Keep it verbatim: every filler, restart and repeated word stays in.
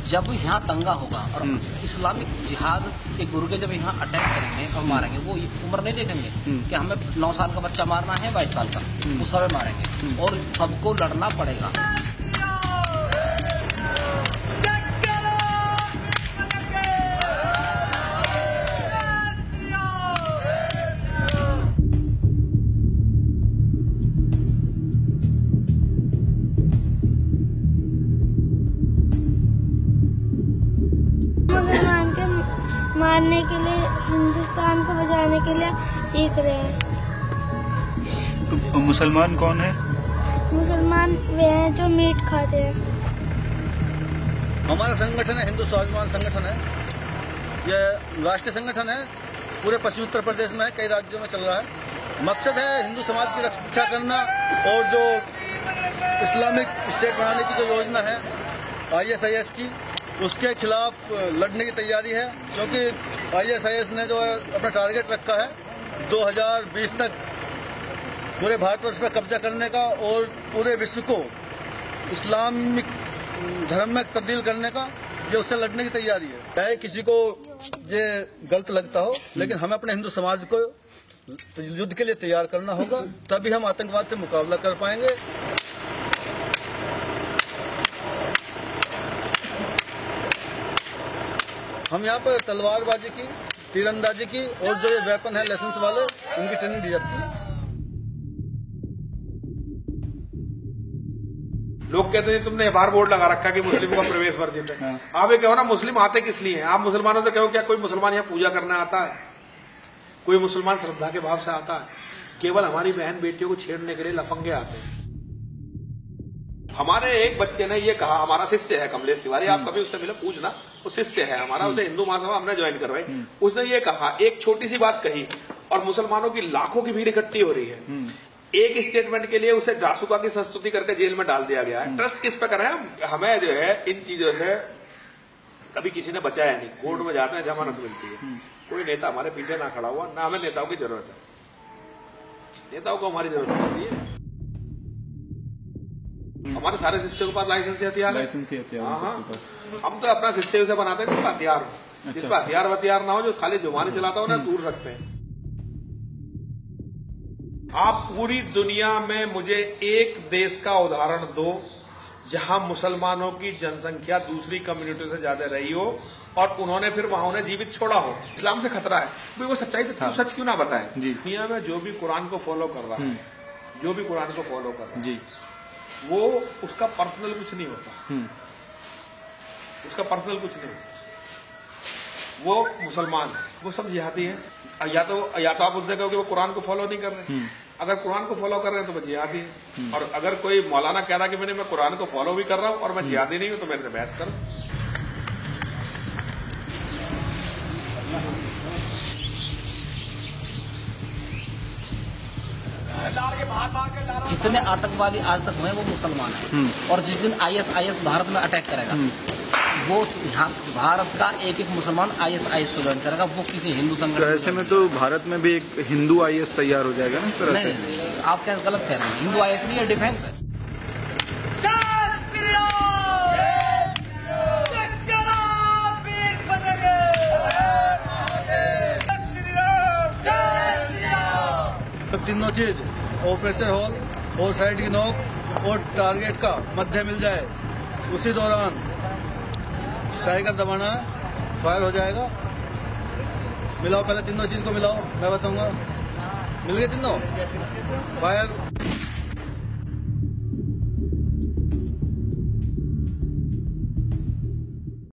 जब यहाँ दंगा होगा और इस्लामिक जिहाद के गुर्गे जब यहाँ अटैक करेंगे और मारेंगे, वो उम्र नहीं देखेंगे कि हमें नौ साल का बच्चा मारना है, बाईस साल का, उस समय मारेंगे और सबको लड़ना पड़ेगा। मारने के लिए, हिंदुस्तान को बचाने के लिए सीख रहे हैं। तो मुसलमान कौन है? मुसलमान वे हैं जो मीट खाते हैं। हमारा संगठन है हिंदू स्वाभिमान संगठन है। यह राष्ट्रीय संगठन है, पूरे पश्चिमी उत्तर प्रदेश में है, कई राज्यों में चल रहा है। मकसद है हिंदू समाज की रक्षा करना और जो इस्लामिक स्टेट बनाने की जो योजना है आई एस आई एस की, उसके खिलाफ लड़ने की तैयारी है। क्योंकि आई एस आई एस ने जो है अपना टारगेट रखा है दो हज़ार बीस तक पूरे भारतवर्ष पर कब्जा करने का और पूरे विश्व को इस्लामिक धर्म में तब्दील करने का, ये उससे लड़ने की तैयारी है। चाहे किसी को ये गलत लगता हो, लेकिन हमें अपने हिंदू समाज को युद्ध के लिए तैयार करना होगा, तभी हम आतंकवाद से मुकाबला कर पाएंगे। हम यहाँ पर तलवारबाजी की, तीरंदाजी की और जो ये वेपन है लाइसेंस वाले, उनकी ट्रेनिंग दी जाती है। लोग कहते हैं तुमने बाहर बोर्ड लगा रखा है कि मुस्लिमों का प्रवेश वर्जित है। आप ये कहो ना, मुस्लिम आते किस लिए हैं? आप मुसलमानों से कहो क्या कोई मुसलमान यहाँ पूजा करने आता है? कोई मुसलमान श्रद्धा के भाव से आता है? केवल हमारी बहन बेटियों को छेड़ने के लिए लफंगे आते हैं। हमारे एक बच्चे ने ये कहा, हमारा शिष्य है कमलेश तिवारी, आप कभी उससे मिले पूछना, वो शिष्य है हमारा, उसे हिंदू महासभा हमने ज्वाइन करवाई। उसने ये कहा, एक छोटी सी बात कही और मुसलमानों की लाखों की भीड़ इकट्ठी हो रही है। एक स्टेटमेंट के लिए उसे जासूका की संस्तुति करके जेल में डाल दिया गया है। ट्रस्ट किस पे करें हम? हमें जो है इन चीजों से कभी किसी ने बचाया नहीं। कोर्ट में जाते हैं, जमानत मिलती है। कोई नेता हमारे पीछे ना खड़ा हुआ, ना हमें नेताओं की जरूरत है। नेताओं को हमारी जरूरत होती है। हमारे सारे शिष्यों के पास लाइसेंसी हथियार है। हाँ हाँ, हम तो अपना शिष्य उसे बनाते हैं जिसका हथियार हो, जिसका हथियार हथियार ना हो, जो खाली जुबानी चलाता हो ना, दूर रखते हैं। आप पूरी दुनिया में मुझे एक देश का उदाहरण दो जहां मुसलमानों की जनसंख्या दूसरी कम्युनिटी से ज्यादा रही हो और उन्होंने फिर वहां उन्हें जीवित छोड़ा हो। इस्लाम से खतरा है, भाई वो सच्चाई तो हाँ। सच क्यों ना बताएं? दुनिया में जो भी कुरान को फॉलो कर रहा है, जो भी कुरान को फॉलो कर रहा है, वो उसका पर्सनल कुछ नहीं होता, उसका पर्सनल कुछ नहीं होता। वो मुसलमान है, वो सब जिहादी है। या तो या तो आप उसने कहोगे वो कुरान को फॉलो नहीं कर रहे। अगर कुरान को फॉलो कर रहे हैं तो वो जिहादी है। और अगर कोई मौलाना कह रहा कि मैंने मैं कुरान को फॉलो भी कर रहा हूं और मैं जिहादी नहीं हूं, तो मेरे से बहस करो। जितने आतंकवादी आज तक हुए वो मुसलमान हैं, और जिस दिन I S I S Bharat में अटैक करेगा, वो यहाँ भारत का एक एक मुसलमान आई एस आई एस को ज्वाइन करेगा, वो किसी हिंदू संगठन। तो ऐसे में तो भारत में भी एक हिंदू आई ए एस तैयार हो जाएगा ना इस तरह से? नहीं, आप क्या गलत कह रहे हैं। हिंदू आई ए एस नहीं है, डिफेंस है। तो तीनों चीज, ऑपरेशन हॉल और साइड की नोक और टारगेट का मध्य मिल जाए, उसी दौरान टाइगर दबाना है, फायर हो जाएगा। मिलाओ, पहले तीनों चीज को मिलाओ, मैं बताऊंगा। मिल गए तीनों, फायर।